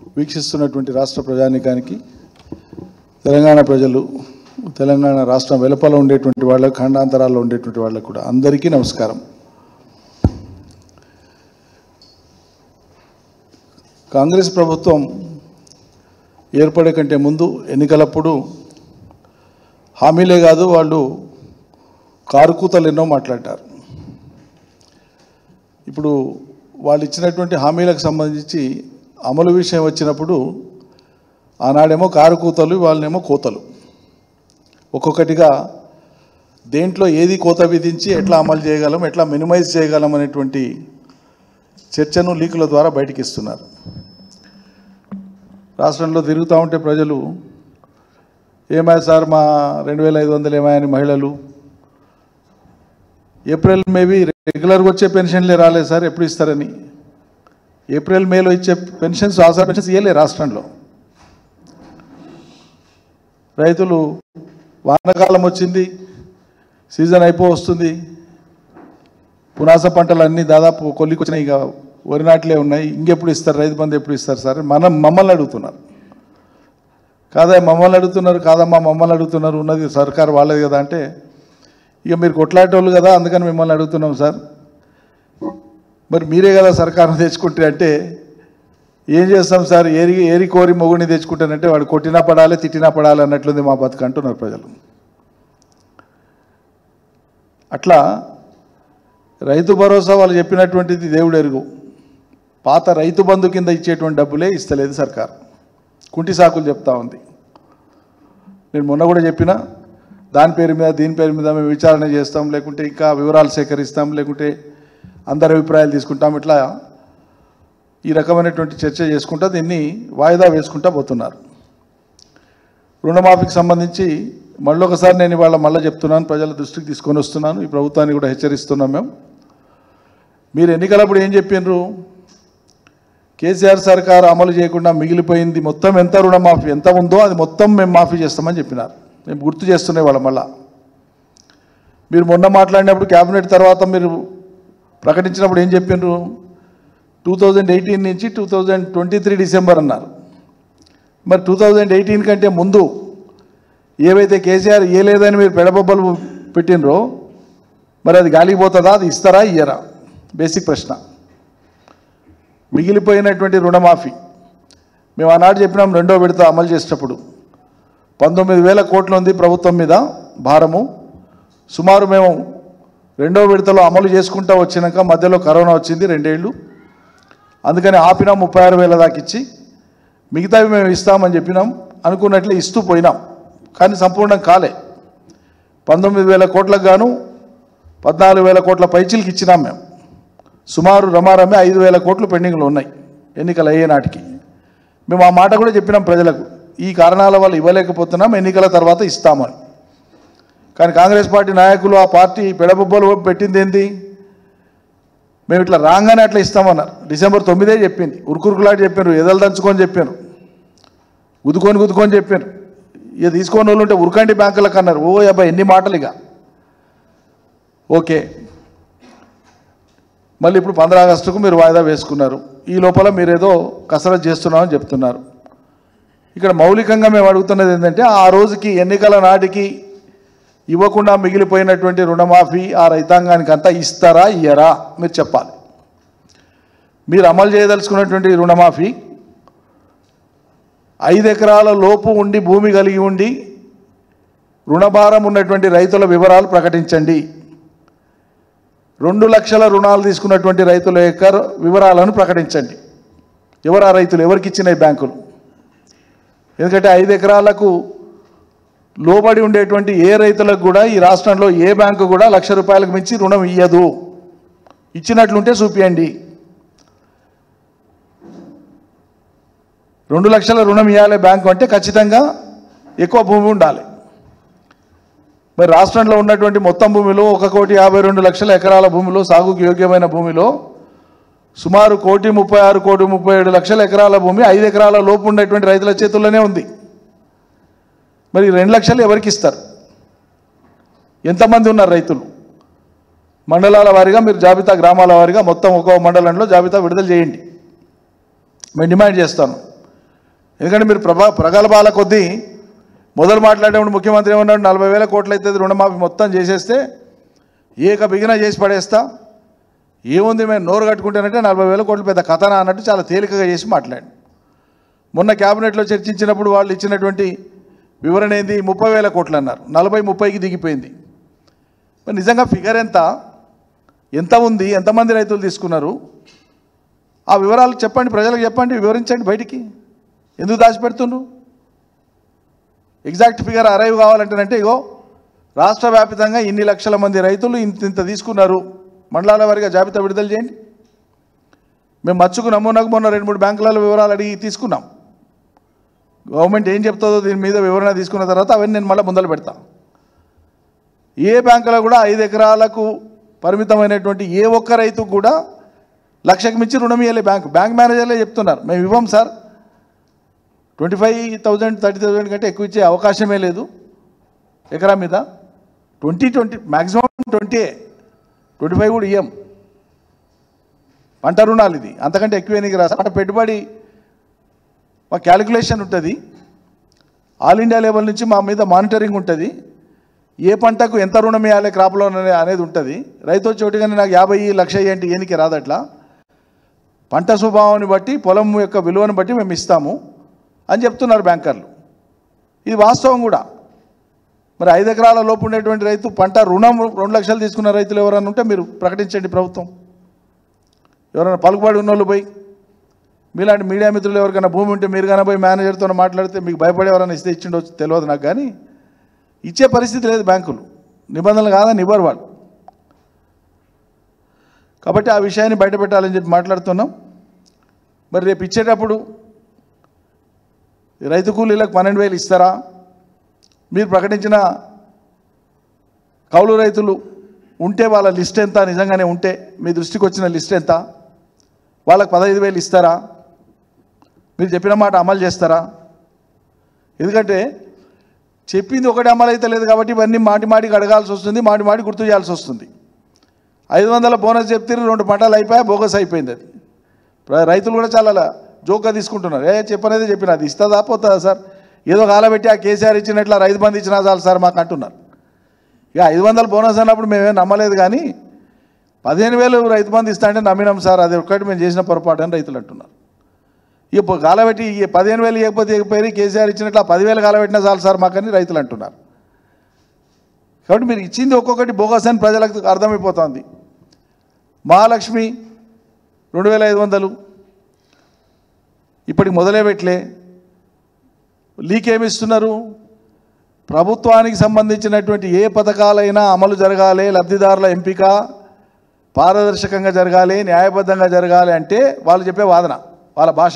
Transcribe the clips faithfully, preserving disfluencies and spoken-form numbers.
వీక్షిస్తున్నటువంటి రాష్ట్ర ప్రజానీకానికి, తెలంగాణ ప్రజలు, తెలంగాణ రాష్ట్రం వెలుపల ఉండేటువంటి వాళ్ళకు, ఖండాంతరాల్లో ఉండేటువంటి వాళ్ళకు కూడా అందరికీ నమస్కారం. కాంగ్రెస్ ప్రభుత్వం ఏర్పడే కంటే ముందు ఎన్నికలప్పుడు హామీలే కాదు, వాళ్ళు కారుకూతలు ఎన్నో మాట్లాడారు. ఇప్పుడు వాళ్ళు ఇచ్చినటువంటి హామీలకు సంబంధించి అమలు విషయం వచ్చినప్పుడు ఆనాడేమో కారుకూతలు, వాళ్ళనేమో కోతలు. ఒక్కొక్కటిగా దేంట్లో ఏది కోత విధించి ఎట్లా అమలు చేయగలం, ఎట్లా మినిమైజ్ చేయగలం అనేటువంటి చర్చను లీకుల ద్వారా బయటికి ఇస్తున్నారు. రాష్ట్రంలో తిరుగుతూ ఉంటే ప్రజలు ఏమాయ సార్ మా రెండు వేల ఐదు వందలు ఏమాయని మహిళలు, ఏప్రిల్ మేబీ రెగ్యులర్గా వచ్చే పెన్షన్లే రాలేదు సార్, ఎప్పుడు ఇస్తారని. ఏప్రిల్ మేలో ఇచ్చే పెన్షన్స్, ఆసరా పెన్షన్స్ ఇవ్వలే రాష్ట్రంలో. రైతులు వానాకాలం వచ్చింది, సీజన్ అయిపో వస్తుంది, పునాస పంటలు అన్నీ దాదాపు కొల్లికి వచ్చినాయి, ఇక వరి నాట్లే ఉన్నాయి, ఇంకెప్పుడు ఇస్తారు, రైతు బంధు ఎప్పుడు ఇస్తారు సార్ మనం మమ్మల్ని అడుగుతున్నారు. కాదా మమ్మల్ని అడుగుతున్నారు, కాదమ్మా మమ్మల్ని అడుగుతున్నారు, ఉన్నది సర్కారు వాళ్ళది కదా అంటే, ఇక మీరు కొట్లాడేటోళ్ళు కదా అందుకని మిమ్మల్ని అడుగుతున్నాం సార్, మరి మీరే కదా సర్కారును తెచ్చుకుంటే అంటే ఏం చేస్తాం సార్, ఏరి ఏరి కోరి మొగుడిని తెచ్చుకుంటానంటే వాడు కొట్టినా పడాలి తిట్టినా పడాలి అన్నట్లుంది మా బతుకు అంటున్నారు ప్రజలు. అట్లా రైతు భరోసా వాళ్ళు చెప్పినటువంటిది దేవుడు ఎరుగు, పాత రైతు బంధు కింద ఇచ్చేటువంటి డబ్బులే ఇస్తలేదు సర్కారు, కుంటి సాకులు చెప్తా ఉంది. నేను మొన్న కూడా చెప్పిన, దాని పేరు మీద దీని పేరు మీద మేము విచారణ చేస్తాం, లేకుంటే ఇంకా వివరాలు సేకరిస్తాం, లేకుంటే అందరి అభిప్రాయాలు తీసుకుంటాం, ఇట్లా ఈ రకమైనటువంటి చర్చ చేసుకుంటా దీన్ని వాయిదా వేసుకుంటా పోతున్నారు. రుణమాఫీకి సంబంధించి మళ్ళీ ఒకసారి నేను ఇవాళ మళ్ళీ చెప్తున్నాను, ప్రజల దృష్టికి తీసుకొని వస్తున్నాను, ఈ ప్రభుత్వాన్ని కూడా హెచ్చరిస్తున్నాం. మేము మీరు ఎన్నికలప్పుడు ఏం చెప్పినారు, కేసీఆర్ సర్కారు అమలు చేయకుండా మిగిలిపోయింది మొత్తం ఎంత రుణమాఫీ ఎంత ఉందో అది మొత్తం మేము మాఫీ చేస్తామని చెప్పినారు. మేము గుర్తు చేస్తున్నాయి వాళ్ళ మళ్ళా. మీరు మొన్న మాట్లాడినప్పుడు క్యాబినెట్ తర్వాత మీరు ప్రకటించినప్పుడు ఏం చెప్పినారు, టూ థౌజండ్ ఎయిటీన్ నుంచి two thousand twenty three December అన్నారు. మరి టూ థౌజండ్ ఎయిటీన్ కంటే ముందు ఏవైతే కేసీఆర్ ఇవ్వలేదని మీరు పెడబొబ్బలు పెట్టినరో మరి అది గాలిపోతుందా, అది ఇస్తారా ఇయ్యరా? బేసిక్ ప్రశ్న. మిగిలిపోయినటువంటి రుణమాఫీ మేము ఆనాడు చెప్పినాం, రెండో విడత అమలు చేసేటప్పుడు పంతొమ్మిది వేల కోట్లు ఉంది ప్రభుత్వం మీద భారము. సుమారు మేము రెండో విడతలో అమలు చేసుకుంటూ వచ్చినాక మధ్యలో కరోనా వచ్చింది రెండేళ్ళు, అందుకని ఆపినాం, ముప్పై ఆరు వేల దాకా ఇచ్చి మిగతావి మేము ఇస్తామని చెప్పినాం, అనుకున్నట్లే ఇస్తూ పోయినాం, కానీ సంపూర్ణం కాలే. పంతొమ్మిది వేల కోట్లకు గాను పద్నాలుగు వేల కోట్ల పైచీలకి ఇచ్చినాం మేము. సుమారు రమారమే ఐదు వేల కోట్లు పెండింగ్లో ఉన్నాయి ఎన్నికలు అయ్యే నాటికి. మేము ఆ మాట కూడా చెప్పినాం ప్రజలకు, ఈ కారణాల వల్ల ఇవ్వలేకపోతున్నాం, ఎన్నికల తర్వాత ఇస్తామని. కానీ కాంగ్రెస్ పార్టీ నాయకులు ఆ పార్టీ పెడబొబ్బలు పెట్టింది ఏంటి, మేము ఇట్లా రాగానే అట్లా ఇస్తామన్నారు. డిసెంబర్ తొమ్మిదే చెప్పింది, ఉరుకురుకులాంటి చెప్పారు, ఎదలు దంచుకొని చెప్పారు, గుద్దుకొని గుద్దుకొని చెప్పారు. ఇక తీసుకొని వాళ్ళు ఉంటే ఉరకండి బ్యాంకులకు అన్నారు. ఓ అబ్బాయి ఎన్ని మాటలు ఇక. ఓకే, మళ్ళీ ఇప్పుడు పంద్ర ఆగస్టుకు మీరు వాయిదా వేసుకున్నారు, ఈ లోపల మీరేదో కసరత్తు చేస్తున్నామని చెప్తున్నారు. ఇక్కడ మౌలికంగా మేము అడుగుతున్నది ఏంటంటే, ఆ రోజుకి ఎన్నికల నాటికి ఇవ్వకుండా మిగిలిపోయినటువంటి రుణమాఫీ ఆ రైతాంగానికి అంతా ఇస్తారా ఇయ్యరా మీరు చెప్పాలి. మీరు అమలు చేయదలుచుకున్నటువంటి రుణమాఫీ ఐదు ఎకరాల లోపు ఉండి భూమి కలిగి ఉండి రుణభారం ఉన్నటువంటి రైతుల వివరాలు ప్రకటించండి. రెండు లక్షల రుణాలు తీసుకున్నటువంటి రైతుల యొక్క వివరాలను ప్రకటించండి. ఎవరు ఆ రైతులు, ఎవరికి ఇచ్చినాయి బ్యాంకులు? ఎందుకంటే ఐదు ఎకరాలకు లోబడి ఉండేటువంటి ఏ రైతులకు కూడా ఈ రాష్ట్రంలో ఏ బ్యాంకు కూడా లక్ష రూపాయలకు మించి రుణం ఇయ్యదు. ఇచ్చినట్లుంటే చూపియండి. రెండు లక్షల రుణం ఇవ్వాలి బ్యాంకు అంటే ఖచ్చితంగా ఎక్కువ భూమి ఉండాలి. మరి రాష్ట్రంలో ఉన్నటువంటి మొత్తం భూమిలో ఒక కోటి యాభై రెండు లక్షల ఎకరాల భూమిలో, సాగుకు యోగ్యమైన భూమిలో సుమారు కోటి ముప్పై ఆరు కోటి ముప్పై ఏడు లక్షల ఎకరాల భూమి ఐదు ఎకరాల లోపు ఉండేటువంటి రైతుల చేతుల్లోనే ఉంది. మరి రెండు లక్షలు ఎవరికి ఇస్తారు? ఎంతమంది ఉన్నారు రైతులు? మండలాల వారీగా మీరు జాబితా, గ్రామాల వారీగా మొత్తం ఒక్కో మండలంలో జాబితా విడుదల చేయండి. మేము డిమాండ్ చేస్తాను. ఎందుకంటే మీరు ప్రభా ప్రగల్భాల కొద్దీ మొదలు మాట్లాడేప్పుడు ముఖ్యమంత్రి ఏమన్నాడు, నలభై వేల కోట్లు అవుతుంది రుణమాఫీ మొత్తం చేసేస్తే ఏక బిగిన చేసి పడేస్తా, ఏముంది మేము నోరు కట్టుకుంటానంటే నలభై వేల కోట్లు పెద్ద కథనా అన్నట్టు చాలా తేలికగా చేసి మాట్లాడు. మొన్న క్యాబినెట్లో చర్చించినప్పుడు వాళ్ళు ఇచ్చినటువంటి వివరణ ఏంది, ముప్పై వేల కోట్లు అన్నారు, నలభై ముప్పైకి దిగిపోయింది. మరి నిజంగా ఫిగర్ ఎంత ఎంత ఉంది, ఎంతమంది రైతులు తీసుకున్నారు, ఆ వివరాలు చెప్పండి, ప్రజలకు చెప్పండి, వివరించండి, బయటికి ఎందుకు దాచిపెడుతున్నారు? ఎగ్జాక్ట్ ఫిగర్ అరైవ్ కావాలంటేనంటే ఇగో రాష్ట్ర వ్యాప్తంగా ఇన్ని లక్షల మంది రైతులు ఇంత ఇంత తీసుకున్నారు, మండలాల వారిగా జాబితా విడుదల చేయండి. మేము మచ్చుకు నమూనాకు మొన్న రెండు మూడు బ్యాంకులలో వివరాలు అడిగి తీసుకున్నాం. గవర్నమెంట్ ఏం చెప్తుందో దీని మీద వివరణ తీసుకున్న తర్వాత అవన్నీ నేను మళ్ళీ ముందలు పెడతా. ఏ బ్యాంకులో కూడా ఐదు ఎకరాలకు పరిమితమైనటువంటి ఏ ఒక్క రైతుకు కూడా లక్షకు మించి రుణం ఇవ్వలే బ్యాంకు. బ్యాంక్ మేనేజర్లే చెప్తున్నారు మేము ఇవ్వం sir, twenty five thousand thirty thousand కంటే ఎక్కువ ఇచ్చే అవకాశమే లేదు ఎకరా మీద. Twenty twenty maximum twenty twenty five కూడా ఇవ్వం. పంట రుణాలు ఇది, అంతకంటే ఎక్కువ ఎన్నిక రాదు. అంటే పెట్టుబడి మా క్యాలిక్యులేషన్ ఉంటుంది, ఆల్ ఇండియా లెవెల్ నుంచి మా మీద మానిటరింగ్ ఉంటుంది, ఏ పంటకు ఎంత రుణం ఇవ్వాలి క్రాప్లో అనేది ఉంటుంది. రైతు చోటుగానే నాకు యాభై లక్ష ఏంటి ఎన్నిక రాదు. అట్లా పంట స్వభావాన్ని బట్టి పొలం యొక్క విలువను బట్టి మేము ఇస్తాము అని చెప్తున్నారు బ్యాంకర్లు. ఇది వాస్తవం కూడా. మరి ఐదు ఎకరాల లోపు ఉండేటువంటి రైతు పంట రుణం రెండు లక్షలు తీసుకున్న రైతులు ఎవరైనా ఉంటే మీరు ప్రకటించండి ప్రభుత్వం. ఎవరైనా పలుకుబడి ఉన్నోళ్ళు పోయి, మీలాంటి మీడియా మిత్రులు ఎవరికైనా భూమి ఉంటే మీరు కానీ పోయి మేనేజర్తో మాట్లాడితే మీకు భయపడే ఎవరైనా ఇస్తే ఇచ్చిండొచ్చు తెలియదు నాకు, కానీ ఇచ్చే పరిస్థితి లేదు బ్యాంకులు, నిబంధనలు కాదని ఇవ్వరు వాళ్ళు. కాబట్టి ఆ విషయాన్ని బయట పెట్టాలని చెప్పి మాట్లాడుతున్నాం. మరి రేపు ఇచ్చేటప్పుడు రైతు కూలీలకు పన్నెండు వేలు ఇస్తారా? మీరు ప్రకటించిన కౌలు రైతులు ఉంటే వాళ్ళ లిస్ట్ ఎంత, నిజంగానే ఉంటే మీ దృష్టికి వచ్చిన లిస్ట్ ఎంత, వాళ్ళకి పదహైదు వేలు ఇస్తారా? మీరు చెప్పిన మాట అమలు చేస్తారా? ఎందుకంటే చెప్పింది ఒకటి అమలు అయితే లేదు కాబట్టి ఇవన్నీ మాటి మాటికి అడగాల్సి వస్తుంది, మాటి మాటి గుర్తు చేయాల్సి వస్తుంది. ఐదు వందల బోనస్ చెప్తే రెండు పంటలు అయిపోయా, బోగస్ అయిపోయింది. అది రైతులు కూడా చాలా జోక్గా తీసుకుంటున్నారు. ఏ చెప్పనేది చెప్పిన అది ఇస్తుందా పోతుందా సార్, ఏదో కాలబెట్టి ఆ కేసీఆర్ ఇచ్చినట్లా రైతు బంధు ఇచ్చినా చాలు సార్ మాకు అంటున్నారు. ఇక ఐదు వందల బోనస్ అన్నప్పుడు మేమేం నమ్మలేదు, కానీ పదిహేను వేలు రైతు బంధు ఇస్తా అంటే నమ్మినాం సార్, అది ఒక్కటి మేము చేసిన పొరపాటు అని రైతులు అంటున్నారు. ఇక కాలబెట్టి పదిహేను వేలు ఇవ్వకపోతే ఇవ్వకపోయి కేసీఆర్ ఇచ్చినట్లు పదివేలు కాలబెట్టినా చాలు సార్ మాకని రైతులు అంటున్నారు. కాబట్టి మీరు ఇచ్చింది ఒక్కొక్కటి బోగస్ అని ప్రజలకు అర్థమైపోతుంది. మహాలక్ష్మి రెండు వేల ఐదు వందలు ఇప్పటికి మొదలే పెట్టలే, లీక్ ఏమిస్తున్నారు? ప్రభుత్వానికి సంబంధించినటువంటి ఏ పథకాలైనా అమలు జరగాలి, లబ్ధిదారుల ఎంపిక పారదర్శకంగా జరగాలి, న్యాయబద్ధంగా జరగాలి అంటే వాళ్ళు చెప్పే వాదన, వాళ్ళ భాష.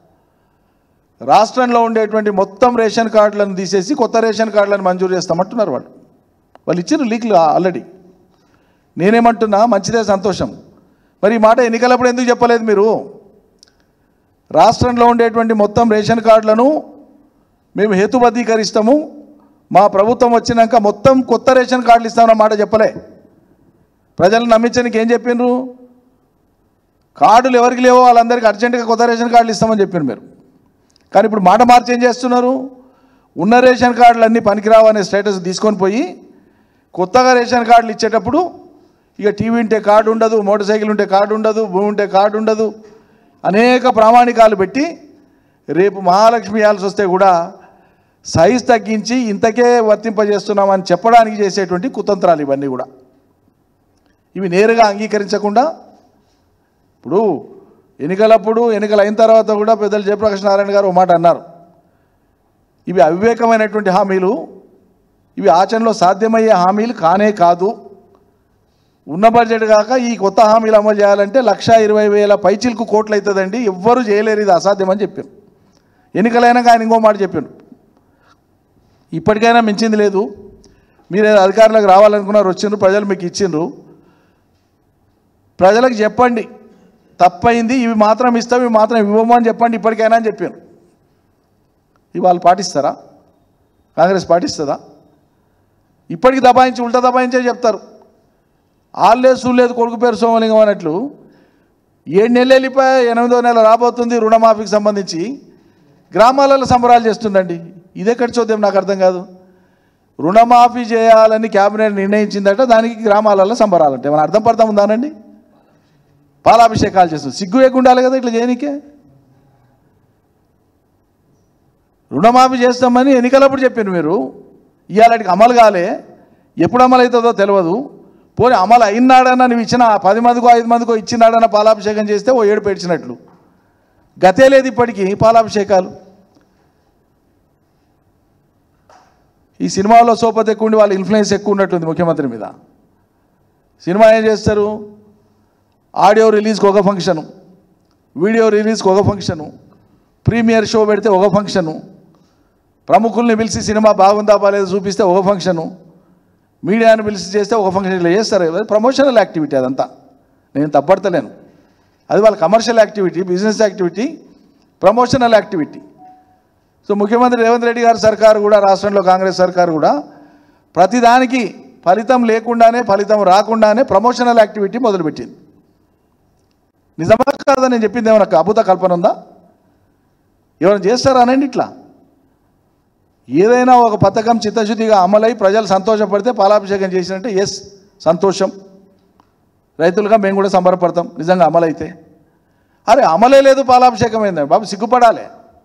రాష్ట్రంలో ఉండేటువంటి మొత్తం రేషన్ కార్డులను తీసేసి కొత్త రేషన్ కార్డులను మంజూరు చేస్తామంటున్నారు వాళ్ళు. వాళ్ళు ఇచ్చిన లీక్లు ఆల్రెడీ. నేనేమంటున్నా, మంచిదే, సంతోషం. మరి ఈ మాట ఎన్నికలప్పుడు ఎందుకు చెప్పలేదు మీరు? రాష్ట్రంలో ఉండేటువంటి మొత్తం రేషన్ కార్డులను మేము హేతుబద్ధీకరిస్తాము, మా ప్రభుత్వం వచ్చినాక మొత్తం కొత్త రేషన్ కార్డులు ఇస్తామన్న మాట చెప్పలే. ప్రజలను నమ్మించడానికి ఏం చెప్పిండ్రు? కార్డులు ఎవరికి లేవో వాళ్ళందరికీ అర్జెంటుగా కొత్త రేషన్ కార్డులు ఇస్తామని చెప్పారు మీరు. కానీ ఇప్పుడు మాట మార్చి ఏం చేస్తున్నారు? ఉన్న రేషన్ కార్డులు అన్నీ పనికిరావు అనే స్టేటస్ తీసుకొని పోయి కొత్తగా రేషన్ కార్డులు ఇచ్చేటప్పుడు ఇక టీవీ ఉంటే కార్డు ఉండదు, మోటార్ సైకిల్ ఉంటే కార్డు ఉండదు, భూమి ఉంటే కార్డు ఉండదు, అనేక ప్రామాణికాలు పెట్టి రేపు మహాలక్ష్మి ఇవ్వాల్సి వస్తే కూడా సైజ్ తగ్గించి ఇంతకే వర్తింపజేస్తున్నామని చెప్పడానికి చేసేటువంటి కుతంత్రాలు ఇవన్నీ కూడా. ఇవి నేరుగా అంగీకరించకుండా ఇప్పుడు ఎన్నికలప్పుడు ఎన్నికలు అయిన తర్వాత కూడా పెద్దలు జయప్రకాష్ నారాయణ గారు ఒక మాట అన్నారు, ఇవి అవివేకమైనటువంటి హామీలు, ఇవి ఆచరణలో సాధ్యమయ్యే హామీలు కానే కాదు, ఉన్న బడ్జెట్ కాక ఈ కొత్త హామీలు అమలు చేయాలంటే లక్ష ఇరవై వేల పైచిలకు కోట్లు అవుతుందండి, ఎవ్వరూ చేయలేరు, ఇది అసాధ్యమని చెప్పాను. ఎన్నికలైనాక ఆయన ఇంకో మాట చెప్పాను, ఇప్పటికైనా మించింది లేదు, మీరు అధికారులకు రావాలనుకున్నారు, వచ్చిండ్రు, ప్రజలు మీకు ఇచ్చిండ్రు, ప్రజలకు చెప్పండి తప్పైంది, ఇవి మాత్రం ఇస్తాం, ఇవి మాత్రం ఇవ్వము అని చెప్పండి ఇప్పటికైనా అని చెప్పాను. ఇవి వాళ్ళు పాటిస్తారా? కాంగ్రెస్ పాటిస్తుందా? ఇప్పటికి దబాయించి ఉల్టా దబాయించే చెప్తారు. ఆల్లేదు సూలేదు కొడుకు పేరు సోమలింగం అన్నట్లు ఏడు నెలలు వెళ్ళిపోయి ఎనిమిదో నెల రాబోతుంది రుణమాఫీకి సంబంధించి. గ్రామాలలో సంబరాలు చేస్తుందండి. ఇదెక్కడ చూద్దాం నాకు అర్థం కాదు. రుణమాఫీ చేయాలని క్యాబినెట్ నిర్ణయించిందట, దానికి గ్రామాలలో సంబరాలంటే మన అర్థం పడతాం ఉందానండి. పాలాభిషేకాలు చేస్తుంది, సిగ్గు లేకుండాలి కదా ఇట్లా చేయనికే. రుణమాఫీ చేస్తామని ఎన్నికలప్పుడు చెప్పారు మీరు, ఇవాళకి అమలు కాలే, ఎప్పుడు అమలు అవుతుందో తెలియదు. పోనీ అమలు అయినాడన్నా నువ్వు ఇచ్చిన పది మందికో ఐదు మందికో ఇచ్చినాడన్న పాలాభిషేకం చేస్తే ఓ ఏడు పేడ్చినట్లు. గతే లేదు ఇప్పటికీ పాలాభిషేకాలు. ఈ సినిమాలో సోపతి ఎక్కువ ఉండి వాళ్ళ ఇన్ఫ్లుయెన్స్ ఎక్కువ ఉన్నట్టుంది ముఖ్యమంత్రి మీద. సినిమా ఏం చేస్తారు, ఆడియో రిలీజ్కి ఒక ఫంక్షను, వీడియో రిలీజ్కి ఒక ఫంక్షను, ప్రీమియర్ షో పెడితే ఒక ఫంక్షను, ప్రముఖుల్ని పిలిచి సినిమా బాగుందా బాగాలేదు చూపిస్తే ఒక ఫంక్షను, మీడియాను పిలిచి చేస్తే ఒక ఫంక్షన్. ఇట్లా చేస్తారు. ప్రమోషనల్ యాక్టివిటీ అదంతా, నేను తప్పడతలేను. అది వాళ్ళ commercial activity, business activity, promotional activity. So ముఖ్యమంత్రి రేవంత్ రెడ్డి గారి సర్కారు కూడా, రాష్ట్రంలో కాంగ్రెస్ సర్కారు కూడా ప్రతిదానికి ఫలితం లేకుండానే, ఫలితం రాకుండానే ప్రమోషనల్ యాక్టివిటీ మొదలుపెట్టింది. నిజమా కాదా నేను చెప్పింది? ఏమన్నా అద్భుత కల్పన ఉందా? ఎవరైనా చేస్తారా అనండి. ఇట్లా ఏదైనా ఒక పథకం చిత్తశుద్ధిగా అమలై ప్రజలు సంతోషపడితే పాలాభిషేకం చేసినట్టే ఎస్ సంతోషం, రైతులుగా మేము కూడా సంబరపడతాం నిజంగా అమలైతే. అరే అమలే లేదు పాలాభిషేకం అయిందండి బాబు, సిగ్గుపడాలి.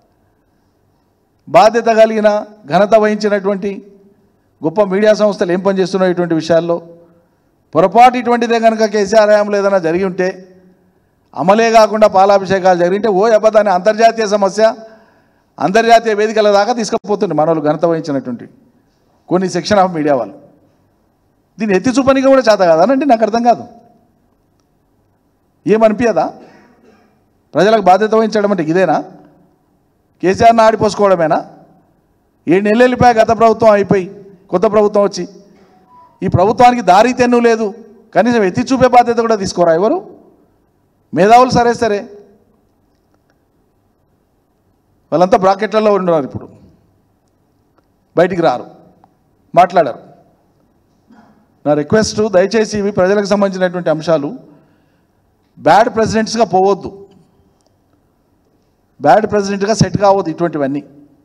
బాధ్యత కలిగిన ఘనత వహించినటువంటి గొప్ప మీడియా సంస్థలు ఏం పనిచేస్తున్నాయి ఇటువంటి విషయాల్లో? పొరపాటు ఇటువంటిదే కనుక కేసీఆర్ హయాంలో ఏదైనా జరిగి ఉంటే, అమలే కాకుండా పాలాభిషేకాలు జరిగింటే ఓ అబద్ధాన్ని అంతర్జాతీయ సమస్య, అంతర్జాతీయ వేదికల దాకా తీసుకుపోతుండే మనోళ్ళు ఘనత వహించినటువంటి కొన్ని సెక్షన్ ఆఫ్ మీడియా వాళ్ళు. దీన్ని ఎత్తి చూపనికి కూడా చేత కాదానండి, నాకు అర్థం కాదు. ఏమనిపించదా? ప్రజలకు బాధ్యత వహించడం అంటే ఇదేనా? కేసీఆర్ని ఆడిపోసుకోవడమేనా? ఏడు నెలలు వెళ్ళిపోయా గత ప్రభుత్వం అయిపోయి కొత్త ప్రభుత్వం వచ్చి. ఈ ప్రభుత్వానికి దారి తెన్ను లేదు, కనీసం ఎత్తి చూపే బాధ్యత కూడా తీసుకోరా ఎవరు? మేధావులు సరే సరే వాళ్ళంతా బ్రాకెట్లలో ఉన్నారు, ఇప్పుడు బయటికి రారు, మాట్లాడారు. నా రిక్వెస్ట్, దయచేసి ఇవి ప్రజలకు సంబంధించినటువంటి అంశాలు. బ్యాడ్ ప్రెసిడెంట్స్గా పోవద్దు, బ్యాడ్ ప్రెసిడెంట్గా సెట్ కావద్దు ఇటువంటివన్నీ.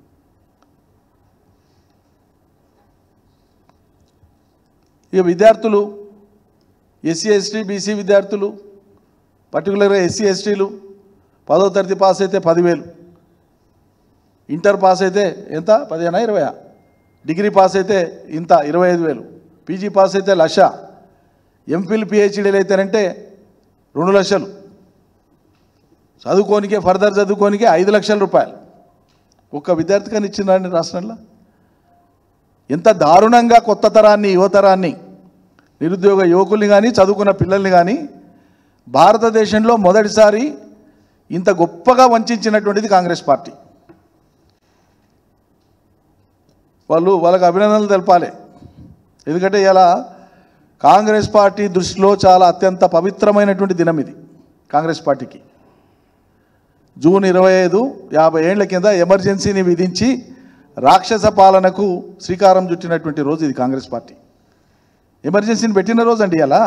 ఇక విద్యార్థులు, ఎస్సీ ఎస్టీ బీసీ విద్యార్థులు, పర్టికులర్గా ఎస్సీ ఎస్టీలు పదో తరగతి పాస్ అయితే పదివేలు, ఇంటర్ పాస్ అయితే ఎంత పదిహేనా ఇరవయా, డిగ్రీ పాస్ అయితే ఇంత ఇరవై ఐదు వేలు, పీజీ పాస్ అయితే లక్ష, ఎంఫిల్ పిహెచ్డీలు అయితేనంటే రెండు లక్షలు, చదువుకోనికే ఫర్దర్ చదువుకోనికే ఐదు లక్షల రూపాయలు ఒక్క విద్యార్థి కానీ ఇచ్చిందండి రాష్ట్రంలో. ఎంత దారుణంగా కొత్త తరాన్ని, యువతరాన్ని, నిరుద్యోగ యువకుల్ని కానీ చదువుకున్న పిల్లల్ని కానీ భారతదేశంలో మొదటిసారి ఇంత గొప్పగా వంచినటువంటిది కాంగ్రెస్ పార్టీ. వాళ్ళు వాళ్ళకి అభినందనలు తెలపాలి. ఎందుకంటే ఇలా కాంగ్రెస్ పార్టీ దృష్టిలో చాలా అత్యంత పవిత్రమైనటువంటి దినం ఇది కాంగ్రెస్ పార్టీకి. జూన్ ఇరవై ఐదు యాభై ఏళ్ల కింద ఎమర్జెన్సీని విధించి రాక్షస పాలనకు శ్రీకారం చుట్టినటువంటి రోజు ఇది కాంగ్రెస్ పార్టీ. ఎమర్జెన్సీని పెట్టిన రోజు అండి ఇలా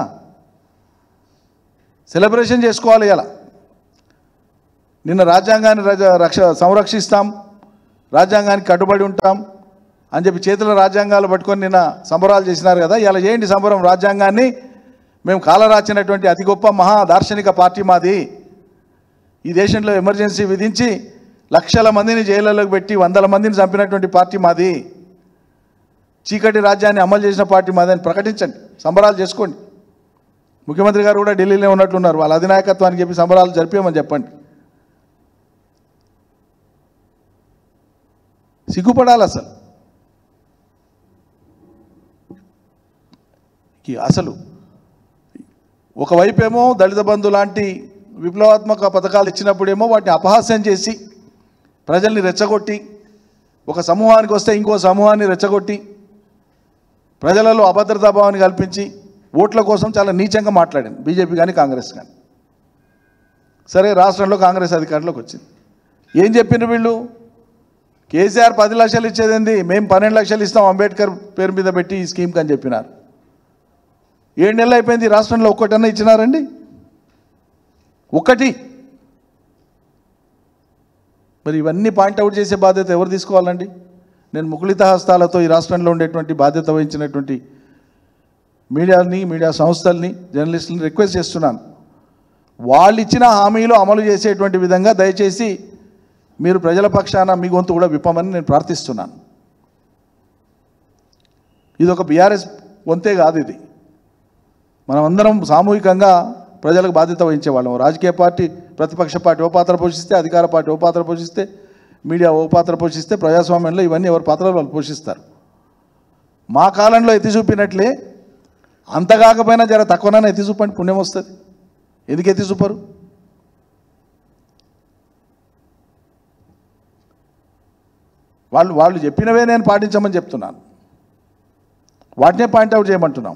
సెలబ్రేషన్ చేసుకోవాలి. ఇలా నిన్న రాజ్యాంగాన్ని రక్ష సంరక్షిస్తాం, రాజ్యాంగానికి కట్టుబడి ఉంటాం అని చెప్పి చేతుల రాజ్యాంగాలు పట్టుకొని నిన్న సంబరాలు చేసినారు కదా. ఇలా చేయండి సంబరం. రాజ్యాంగాన్ని మేము కాలరాచినటువంటి అతి గొప్ప మహా దార్శనిక పార్టీ మాది. ఈ దేశంలో ఎమర్జెన్సీ విధించి లక్షల మందిని జైళ్ళలోకి పెట్టి వందల మందిని చంపినటువంటి పార్టీ మాది. చీకటి రాజ్యాన్ని అమలు చేసిన పార్టీ మాది అని ప్రకటించండి, సంబరాలు చేసుకోండి. ముఖ్యమంత్రి గారు కూడా ఢిల్లీలో ఉన్నట్లున్నారు, వాళ్ళ అధినాయకత్వానికి చెప్పి సంబరాలు జరిపేమని చెప్పండి. సిగ్గుపడాలి అసలు. అసలు ఒకవైపేమో దళిత బంధు లాంటి విప్లవాత్మక పథకాలు ఇచ్చినప్పుడేమో వాటిని అపహాస్యం చేసి ప్రజల్ని రెచ్చగొట్టి, ఒక సమూహానికి వస్తే ఇంకో సమూహాన్ని రెచ్చగొట్టి ప్రజలలో అభద్రతా భావాన్ని కల్పించి ఓట్ల కోసం చాలా నీచంగా మాట్లాడింది బీజేపీ కానీ కాంగ్రెస్ కానీ. సరే, రాష్ట్రంలో కాంగ్రెస్ అధికారంలోకి వచ్చింది. ఏం చెప్పిండ్రు వీళ్ళు? కేసీఆర్ పది లక్షలు ఇచ్చేదేంది, మేము పన్నెండు లక్షలు ఇస్తాం అంబేద్కర్ పేరు మీద పెట్టి ఈ స్కీమ్కి అని చెప్పినారు. ఏడు నెలలు అయిపోయింది, రాష్ట్రంలో ఒక్కటన్నా ఇచ్చినారండి? ఒక్కటి. మరి ఇవన్నీ పాయింట్అవుట్ చేసే బాధ్యత ఎవరు తీసుకోవాలండి? నేను ముకుళిత హస్తాలతో ఈ రాష్ట్రంలో ఉండేటువంటి బాధ్యత వహించినటువంటి మీడియాని, మీడియా సంస్థల్ని, జర్నలిస్టులని రిక్వెస్ట్ చేస్తున్నాను. వాళ్ళు ఇచ్చిన హామీలు అమలు చేసేటువంటి విధంగా దయచేసి మీరు ప్రజల పక్షాన మీ గొంతు కూడా విప్పమని నేను ప్రార్థిస్తున్నాను. ఇది ఒక బీఆర్ఎస్ వంతే కాదు, ఇది మనమందరం సామూహికంగా ప్రజలకు బాధ్యత వహించేవాళ్ళం. రాజకీయ పార్టీ, ప్రతిపక్ష పార్టీ ఓ పాత్ర పోషిస్తే, అధికార పార్టీ ఓ పాత్ర పోషిస్తే, మీడియా ఓ పాత్ర పోషిస్తే, ప్రజాస్వామ్యంలో ఇవన్నీ ఎవరి పాత్రలు వాళ్ళు పోషిస్తారు. మా కాలంలో ఎత్తి చూపినట్లే అంత కాకపోయినా జర తక్కువనైనా ఎత్తి చూపండి, పుణ్యం వస్తుంది. ఎందుకు ఎత్తి చూపరు? వాళ్ళు వాళ్ళు చెప్పినవే నేను పాటించమని చెప్తున్నాను, వాటినే పాయింట్అవుట్ చేయమంటున్నాం.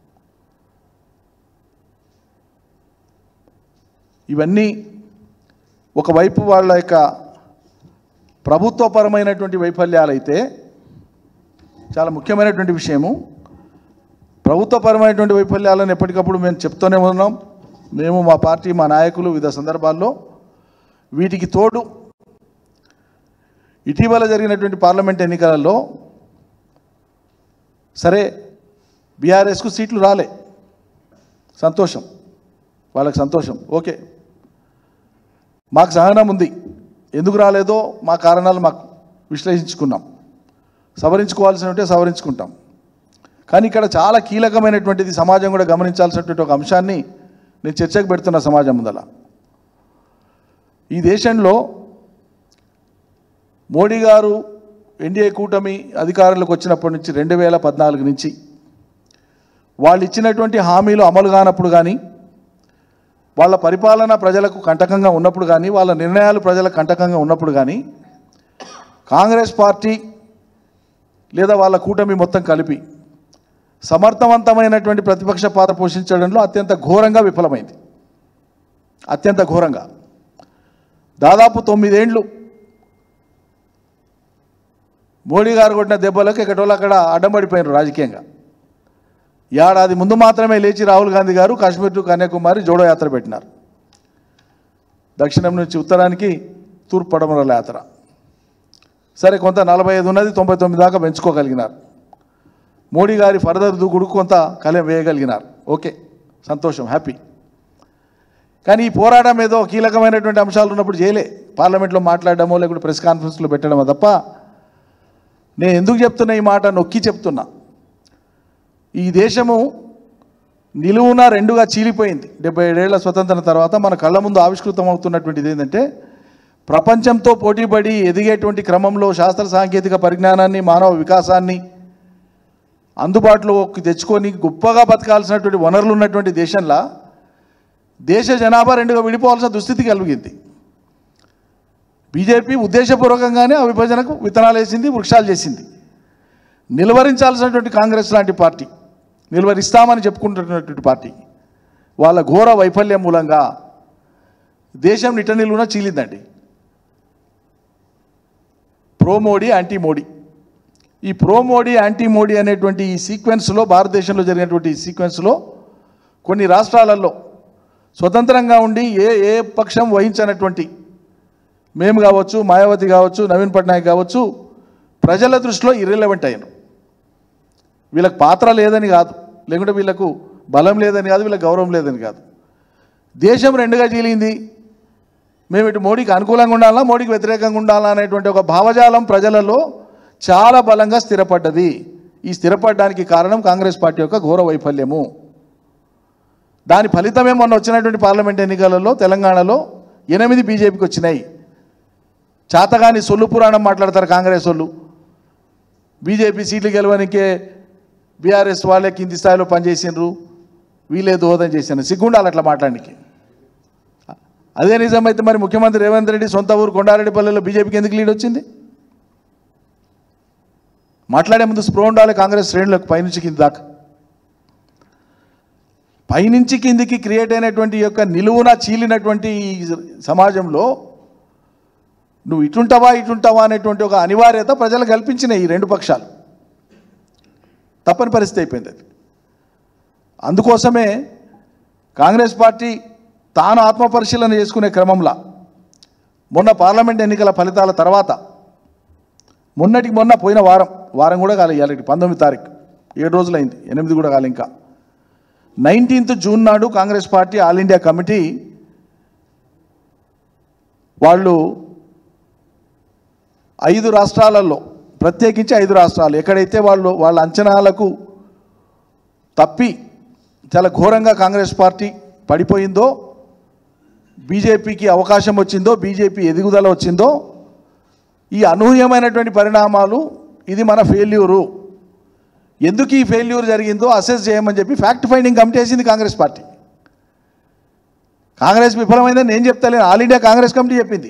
ఇవన్నీ ఒకవైపు వాళ్ళ యొక్క ప్రభుత్వపరమైనటువంటి వైఫల్యాలైతే, చాలా ముఖ్యమైనటువంటి విషయము, ప్రభుత్వపరమైనటువంటి వైఫల్యాలను ఎప్పటికప్పుడు మేము చెప్తూనే ఉన్నాం. మేము, మా పార్టీ, మా నాయకులు వివిధ సందర్భాల్లో. వీటికి తోడు ఇటీవల జరిగినటువంటి పార్లమెంట్ ఎన్నికలలో సరే బీఆర్ఎస్కు సీట్లు రాలే, సంతోషం, వాళ్ళకి సంతోషం, ఓకే. మాకు సహనం ఉంది, ఎందుకు రాలేదో మా కారణాలు మాకు విశ్లేషించుకున్నాం, సవరించుకోవాల్సి ఉంటే సవరించుకుంటాం. కానీ ఇక్కడ చాలా కీలకమైనటువంటిది, సమాజం కూడా గమనించాల్సినటువంటి ఒక అంశాన్ని నేను చర్చకు పెడుతున్న సమాజం ముందల. ఈ దేశంలో మోడీ గారు ఎన్డీఏ కూటమి అధికారంలోకి వచ్చినప్పటి నుంచి రెండు వేల పద్నాలుగు నుంచి వాళ్ళు ఇచ్చినటువంటి హామీలు అమలు కానప్పుడు కానీ, వాళ్ళ పరిపాలన ప్రజలకు కంటకంగా ఉన్నప్పుడు కానీ, వాళ్ళ నిర్ణయాలు ప్రజలకు కంటకంగా ఉన్నప్పుడు కానీ, కాంగ్రెస్ పార్టీ లేదా వాళ్ళ కూటమి మొత్తం కలిపి సమర్థవంతమైనటువంటి ప్రతిపక్ష పాత్ర పోషించడంలో అత్యంత ఘోరంగా విఫలమైంది. అత్యంత ఘోరంగా దాదాపు తొమ్మిదేండ్లు మోడీ గారు కొట్టిన దెబ్బలకు ఎక్కడోళ్ళు అక్కడ అడ్డంపడిపోయినారు రాజకీయంగా. ఏడాది ముందు మాత్రమే లేచి రాహుల్ గాంధీ గారు కాశ్మీర్ టు కన్యాకుమారి జోడో యాత్ర పెట్టినారు. దక్షిణం నుంచి ఉత్తరానికి తూర్పు పడమరల యాత్ర. సరే, కొంత నలభై ఐదు ఉన్నది తొంభై తొమ్మిది దాకా పెంచుకోగలిగినారు. మోడీ గారి ఫర్దర్ దూకుడు కొంత కలెం వేయగలిగినారు. ఓకే, సంతోషం, హ్యాపీ. కానీ ఈ పోరాటం ఏదో కీలకమైనటువంటి అంశాలు ఉన్నప్పుడు చేయలే, పార్లమెంట్లో మాట్లాడడమో లేకుంటే ప్రెస్ కాన్ఫరెన్స్లో పెట్టడమో తప్ప. నేను ఎందుకు చెప్తున్నా ఈ మాట, నొక్కి చెప్తున్నా. ఈ దేశము నిలువున రెండుగా చీలిపోయింది. డెబ్బై ఏడేళ్ల స్వతంత్రం తర్వాత మన కళ్ళ ముందు ఆవిష్కృతం అవుతున్నటువంటిది ఏంటంటే, ప్రపంచంతో పోటీపడి ఎదిగేటువంటి క్రమంలో శాస్త్ర సాంకేతిక పరిజ్ఞానాన్ని, మానవ వికాసాన్ని అందుబాటులోకి తెచ్చుకొని గొప్పగా బతకాల్సినటువంటి వనరులు ఉన్నటువంటి దేశంలో దేశ జనాభా రెండుగా విడిపోవాల్సిన దుస్థితి కలిగింది. బీజేపీ ఉద్దేశపూర్వకంగానే ఆ విభజనకు విత్తనాలు వేసింది, వృక్షాలు చేసింది. నిలువరించాల్సినటువంటి కాంగ్రెస్ లాంటి పార్టీ, నిలువరిస్తామని చెప్పుకుంటున్నటువంటి పార్టీ, వాళ్ళ ఘోర వైఫల్యం మూలంగా దేశం నిట్ట నిలువున చీలిందండి. Pro Modi, anti Modi. ఈ ప్రో మోడీ, యాంటీ మోడీ అనేటువంటి ఈ సీక్వెన్స్లో, భారతదేశంలో జరిగినటువంటి ఈ సీక్వెన్స్లో కొన్ని రాష్ట్రాలలో స్వతంత్రంగా ఉండి ఏ ఏ పక్షం వహించినటువంటి మేము కావచ్చు, మాయావతి కావచ్చు, నవీన్ పట్నాయక్ కావచ్చు, ప్రజల దృష్టిలో ఇర్రెలవెంట్ అయ్యాను. వీళ్ళకి పాత్ర లేదని కాదు, లేకుంటే వీళ్ళకు బలం లేదని కాదు, వీళ్ళకి గౌరవం లేదని కాదు. దేశం రెండుగా చీలింది. మేము ఇటు మోడీకి అనుకూలంగా ఉండాలా, మోడీకి వ్యతిరేకంగా ఉండాలా అనేటువంటి ఒక భావజాలం ప్రజలలో చాలా బలంగా స్థిరపడ్డది. ఈ స్థిరపడడానికి కారణం కాంగ్రెస్ పార్టీ యొక్క ఘోర వైఫల్యము. దాని ఫలితమే మొన్న వచ్చినటువంటి పార్లమెంట్ ఎన్నికలలో తెలంగాణలో ఎనిమిది బీజేపీకి వచ్చినాయి. చాతగాని సొల్లు పురాణం మాట్లాడతారు కాంగ్రెస్ వాళ్ళు. బీజేపీ సీట్లు గెలవనికే బీఆర్ఎస్ వాళ్ళే కింది స్థాయిలో పనిచేసినారు, వీళ్ళే దోహదం చేసినారు. సిగ్గుండాలి అట్లా మాట్లాడానికి. అదే నిజమైతే మరి ముఖ్యమంత్రి రేవంత్ రెడ్డి సొంత ఊరు కొండారెడ్డిపల్లిలో బీజేపీకి ఎందుకు లీడ్ వచ్చింది? మాట్లాడే ముందు స్ప్రో ఉండాలి కాంగ్రెస్ శ్రేణులకు, పైనుంచి కింది దాకా. పైనుంచి కిందికి క్రియేట్ అయినటువంటి యొక్క నిలువున చీలినటువంటి ఈ సమాజంలో నువ్వు ఇటుంటావా ఇటుంటావా అనేటువంటి ఒక అనివార్యత ప్రజలు కల్పించినాయి ఈ రెండు పక్షాలు. తప్పని పరిస్థితి అయిపోయింది అది. అందుకోసమే కాంగ్రెస్ పార్టీ తాను ఆత్మపరిశీలన చేసుకునే క్రమంలో మొన్న పార్లమెంట్ ఎన్నికల ఫలితాల తర్వాత మొన్నటికి మొన్న పోయిన వారం వారం కూడా కాలేదు, ఇవాళ పంతొమ్మిది తారీఖు ఏడు రోజులైంది, ఎనిమిది కూడా కాలే ఇంకా. నైన్టీన్త్ జూన్ నాడు Congress party All India committee వాళ్ళు ఐదు రాష్ట్రాలలో, ప్రత్యేకించి ఐదు రాష్ట్రాలు ఎక్కడైతే వాళ్ళు వాళ్ళ అంచనాలకు తప్పి చాలా ఘోరంగా కాంగ్రెస్ పార్టీ పడిపోయిందో, బీజేపీకి అవకాశం వచ్చిందో, బీజేపీ ఎదుగుదల వచ్చిందో, ఈ అనూహ్యమైనటువంటి పరిణామాలు, ఇది మన ఫెయిల్యూరు, ఎందుకు ఈ ఫెయిల్యూర్ జరిగిందో అసెస్ చేయమని చెప్పి ఫ్యాక్ట్ ఫైండింగ్ కమిటీ వేసింది కాంగ్రెస్ పార్టీ. కాంగ్రెస్ విఫలమైందని నేను చెప్తలేను, ఆల్ ఇండియా కాంగ్రెస్ కమిటీ చెప్పింది.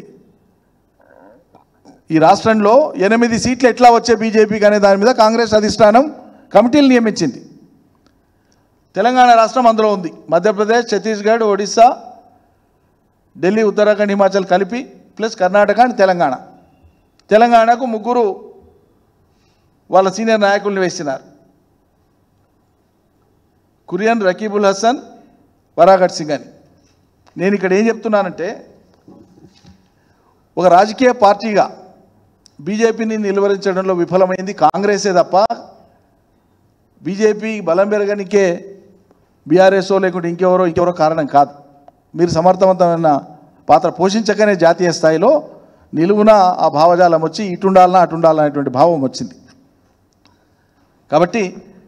ఈ రాష్ట్రంలో ఎనిమిది సీట్లు ఎట్లా వచ్చే బీజేపీకి అనే దాని మీద కాంగ్రెస్ అధిష్టానం కమిటీలు నియమించింది. తెలంగాణ రాష్ట్రం అందులో ఉంది, మధ్యప్రదేశ్, ఛత్తీస్గఢ్, ఒడిస్సా, ఢిల్లీ, ఉత్తరాఖండ్, హిమాచల్ కలిపి ప్లస్ కర్ణాటక అండ్ తెలంగాణ. తెలంగాణకు ముగ్గురు వాళ్ళ సీనియర్ నాయకుల్ని వేసినారు, కురియన్ రకీబుల్ హసన్, వరాగట్ సింగ్ అని. నేను ఇక్కడ ఏం చెప్తున్నానంటే, ఒక రాజకీయ పార్టీగా బీజేపీని నిలువరించడంలో విఫలమైంది కాంగ్రెసే తప్ప బీజేపీ బలం పెరగనికే బీఆర్ఎస్ఓ లేకుంటే ఇంకెవరో ఇంకెవరో కారణం కాదు. మీరు సమర్థవంతమైన పాత్ర పోషించకనే జాతీయ స్థాయిలో నిలువున ఆ భావజాలం వచ్చి ఇటుండాలన్నా అటుండాలనేటువంటి భావం వచ్చింది. కాబట్టి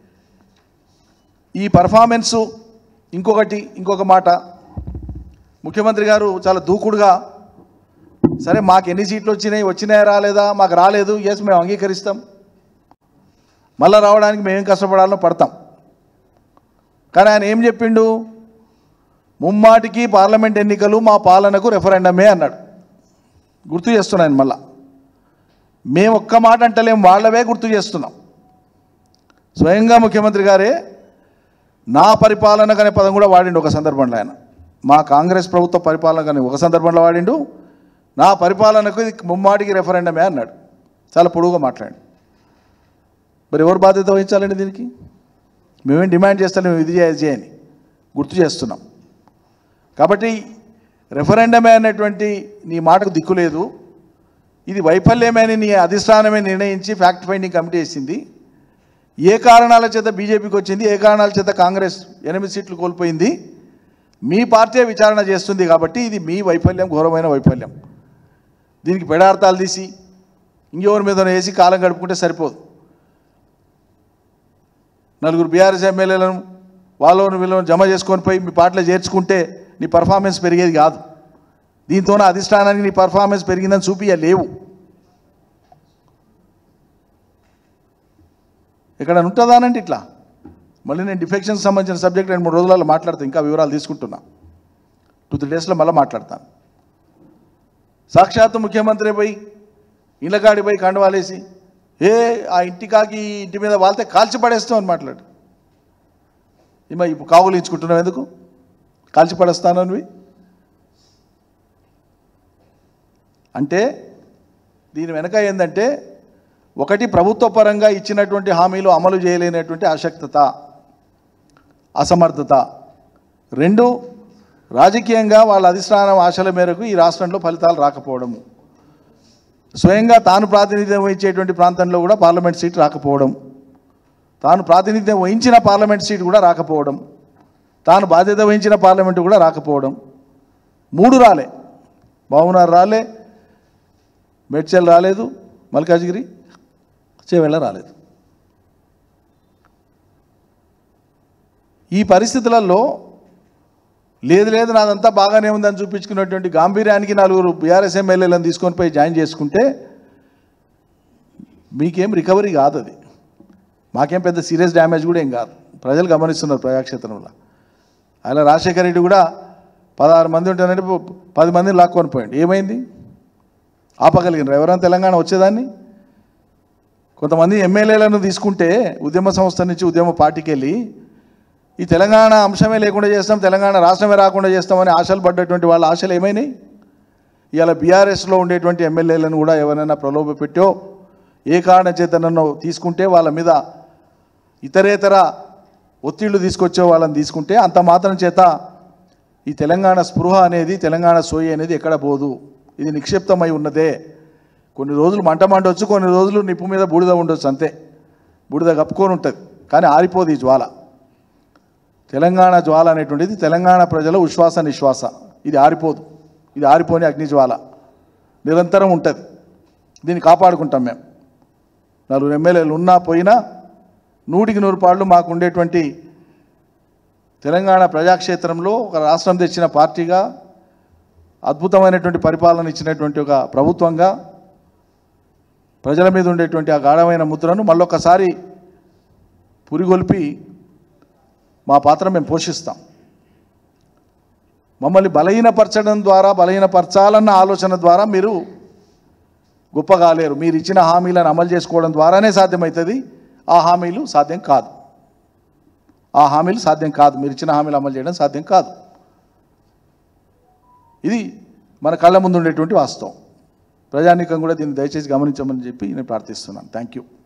ఈ పర్ఫార్మెన్సు, ఇంకొకటి ఇంకొక మాట, ముఖ్యమంత్రి గారు చాలా దూకుడుగా, సరే మాకు ఎన్ని సీట్లు వచ్చినాయి, వచ్చినాయా రాలేదా, మాకు రాలేదు, ఎస్ మేము అంగీకరిస్తాం, మళ్ళీ రావడానికి మేమేం కష్టపడాలో పడతాం. కానీ ఆయన ఏం చెప్పిండు, ముమ్మాటికి పార్లమెంట్ ఎన్నికలు మా పాలనకు రెఫరెండమే అన్నాడు. గుర్తు చేస్తున్నాను మళ్ళా, మేము ఒక్క మాట అంటలేం, వాళ్ళవే గుర్తు చేస్తున్నాం. స్వయంగా ముఖ్యమంత్రి గారే నా పరిపాలన అనే పదం కూడా వాడిండు ఒక సందర్భంలో. ఆయన మా కాంగ్రెస్ ప్రభుత్వ పరిపాలన కానీ ఒక సందర్భంలో వాడిండు, నా పరిపాలనకు ఇది ముమ్మాటికి రెఫరెండమే అన్నాడు. చాలా పొడుగుగా మాట్లాడి. మరి ఎవరు బాధ్యత వహించాలండి దీనికి? మేమేం డిమాండ్ చేస్తాం, మేము ఇది చేయని గుర్తు చేస్తున్నాం. కాబట్టి రెఫరెండమే అనేటువంటి నీ మాటకు దిక్కు లేదు, ఇది వైఫల్యమే అని నీ అధిష్టానమే నిర్ణయించి ఫ్యాక్ట్ ఫైండింగ్ కమిటీ వేసింది. ఏ కారణాల చేత బీజేపీకి వచ్చింది, ఏ కారణాల చేత కాంగ్రెస్ ఎనిమిది సీట్లు కోల్పోయింది, మీ పార్టీ విచారణ చేస్తుంది. కాబట్టి ఇది మీ వైఫల్యం, ఘోరమైన వైఫల్యం. దీనికి పెడార్థాలు తీసి ఇంకెవరి మీద వేసి కాలం గడుపుకుంటే సరిపోదు. నలుగురు బీఆర్ఎస్ ఎమ్మెల్యేలను వాళ్ళను వీళ్ళను జమ చేసుకొని పోయి మీ పార్టీలో చేర్చుకుంటే నీ పర్ఫార్మెన్స్ పెరిగేది కాదు. దీంతోనే అధిష్టానానికి నీ పర్ఫార్మెన్స్ పెరిగిందని చూపించలేవు. ఎక్కడ ఉంటుందానంటే ఇట్లా. మళ్ళీ నేను డిఫెక్షన్కి సంబంధించిన సబ్జెక్ట్ రెండు మూడు రోజులలో మాట్లాడతాను, ఇంకా వివరాలు తీసుకుంటున్నా, టూ త్రీ డేస్లో మళ్ళీ మాట్లాడతాను. సాక్షాత్తు ముఖ్యమంత్రి పోయి ఇళ్ళకాడి పోయి కండవాలేసి ఏ ఆ ఇంటికాకి ఇంటి మీద వాళ్తే కాల్చి పడేస్తాం అని మాట్లాడు. ఇమ్మ ఇప్పుడు కావులు ఇచ్చుకుంటున్నావు, ఎందుకు కాల్చి పడేస్తాను అనివి అంటే దీని వెనక ఏంటంటే, ఒకటి ప్రభుత్వ పరంగా ఇచ్చినటువంటి హామీలు అమలు చేయలేనటువంటి అశక్తత, అసమర్థత. రెండు, రాజకీయంగా వాళ్ళ అధిష్టానం ఆశల మేరకు ఈ రాష్ట్రంలో ఫలితాలు రాకపోవడము. స్వయంగా తాను ప్రాతినిధ్యం వహించేటువంటి ప్రాంతంలో కూడా పార్లమెంట్ సీట్ రాకపోవడం, తాను ప్రాతినిధ్యం వహించిన పార్లమెంట్ సీట్ కూడా రాకపోవడం, తాను బాధ్యత వహించిన పార్లమెంటు కూడా రాకపోవడం. మూడు రాలే, బావునార్ రాలే, మెడ్చల్ రాలేదు, మల్కాజ్గిరి, చేవెళ్ళ రాలేదు. ఈ పరిస్థితులలో లేదు లేదు నాదంతా బాగానే ఉందని చూపించుకున్నటువంటి గాంభీర్యానికి నలుగురు బీఆర్ఎస్ ఎమ్మెల్యేలను తీసుకొని పోయి జాయిన్ చేసుకుంటే మీకేం రికవరీ కాదు. అది మాకేం పెద్ద సీరియస్ డ్యామేజ్ కూడా ఏం కాదు. ప్రజలు గమనిస్తున్నారు ప్రజాక్షేత్రంలో. అలా రాజశేఖర రెడ్డి కూడా పదహారు మంది ఉంటానంటే పది మందిని లాక్కొని పోయింది. ఏమైంది? ఆపగలిగినారు ఎవరైనా తెలంగాణ వచ్చేదాన్ని? కొంతమంది ఎమ్మెల్యేలను తీసుకుంటే ఉద్యమ సంస్థ నుంచి ఉద్యమ పార్టీకి వెళ్ళి ఈ తెలంగాణ అంశమే లేకుండా చేస్తాం, తెలంగాణ రాష్ట్రమే రాకుండా చేస్తామని ఆశలు పడ్డటువంటి వాళ్ళ ఆశలు ఏమైనాయి? ఇవాళ బీఆర్ఎస్లో ఉండేటువంటి ఎమ్మెల్యేలను కూడా ఎవరైనా ప్రలోభ పెట్టో ఏ కారణం చేతనో తీసుకుంటే వాళ్ళ మీద ఇతరేతర ఒత్తిళ్లు తీసుకొచ్చే వాళ్ళని తీసుకుంటే అంత మాత్రం చేత ఈ తెలంగాణ స్పృహ అనేది, తెలంగాణ సోయి అనేది ఎక్కడ పోదు. ఇది నిక్షిప్తమై ఉన్నదే. కొన్ని రోజులు మంట మండవచ్చు, కొన్ని రోజులు నిప్పు మీద బూడిద ఉండొచ్చు, అంతే. బూడిద కప్పుకొని ఉంటుంది, కానీ ఆరిపోదు ఈ జ్వాల. తెలంగాణ జ్వాల అనేటువంటిది తెలంగాణ ప్రజల ఉశ్వాస నిశ్వాస. ఇది ఆరిపోదు, ఇది ఆరిపోని అగ్ని జ్వాల నిరంతరం ఉంటుంది. దీన్ని కాపాడుకుంటాం మేము. నలుగురు ఎమ్మెల్యేలు ఉన్నా పోయినా నూటికి నూరు పాళ్ళు మాకు ఉండేటువంటి తెలంగాణ ప్రజాక్షేత్రంలో ఒక రాష్ట్రం తెచ్చిన పార్టీగా, అద్భుతమైనటువంటి పరిపాలన ఇచ్చినటువంటి ఒక ప్రభుత్వంగా ప్రజల మీద ఉండేటువంటి ఆ గాఢమైన ముద్రను మళ్ళొక్కసారి పురిగొల్పి మా పాత్ర మేము పోషిస్తాం. మమ్మల్ని బలహీనపరచడం ద్వారా, బలహీనపరచాలన్న ఆలోచన ద్వారా మీరు గొప్ప కాలేరు. మీరు ఇచ్చిన హామీలను అమలు చేసుకోవడం ద్వారానే సాధ్యమవుతుంది. ఆ హామీలు సాధ్యం కాదు, ఆ హామీలు సాధ్యం కాదు. మీరు ఇచ్చిన హామీలు అమలు చేయడం సాధ్యం కాదు. ఇది మన కళ్ళ ముందు ఉండేటువంటి వాస్తవం. ప్రజానీకం కూడా దీన్ని దయచేసి గమనించమని చెప్పి నేను ప్రార్థిస్తున్నాను. Thank you.